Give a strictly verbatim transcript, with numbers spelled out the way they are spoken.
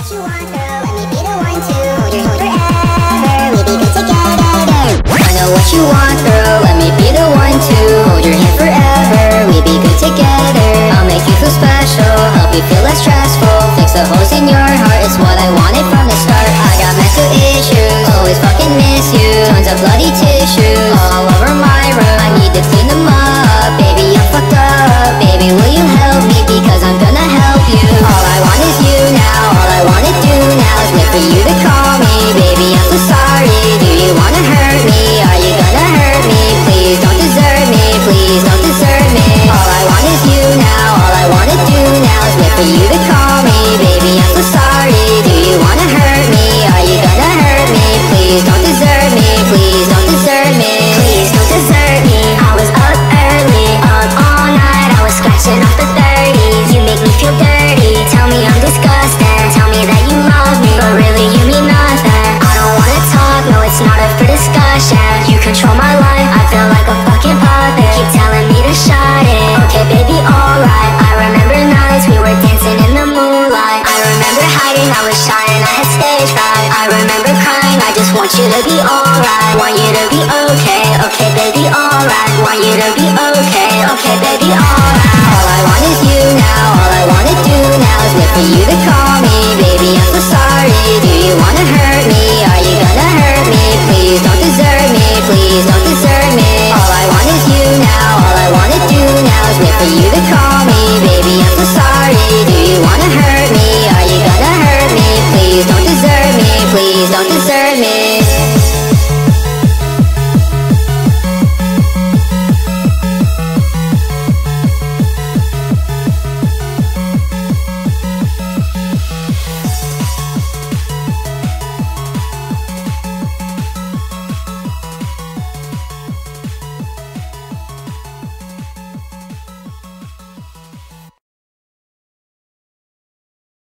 what you want, girl, let me be the one to hold your hand forever. We be good together. I know what you want, girl, let me be the one to hold your hand forever. We be good together. I'll make you feel special, help you feel less stressful, fix the holes in your heart, it's what I wanted from the start. I got mental issues, always fucking miss you, tons of bloody tissues all over my room. I need to clean them up, baby, I'm fucked up. Baby, will you help me, because I'm gonna help you. All I want is you now, all I wanna do now is wait for you to call me. Baby, I'm so sorry, do you wanna hurt me? Are you gonna hurt me? Please don't desert me, please don't desert me. All I want is you now, all I wanna do now is wait for you to call me. Baby, I'm so sorry, do you wanna hurt me? Are you gonna hurt me? Please don't desert me, please don't desert me. Please don't desert me. I was up early, up all night, I was scratching off the thirties. You make me feel dirty, tell me I'm disgusting, tell me that you love me, but really you mean nothing. I don't wanna talk, no it's not up for discussion. You control my life, I feel like a fucking puppet. Keep telling me to shut it, okay baby alright. I remember nights we were dancing in the moonlight. I remember hiding, I was shy and I had stage fright. I remember crying, I just want you to be alright, want you to be alright.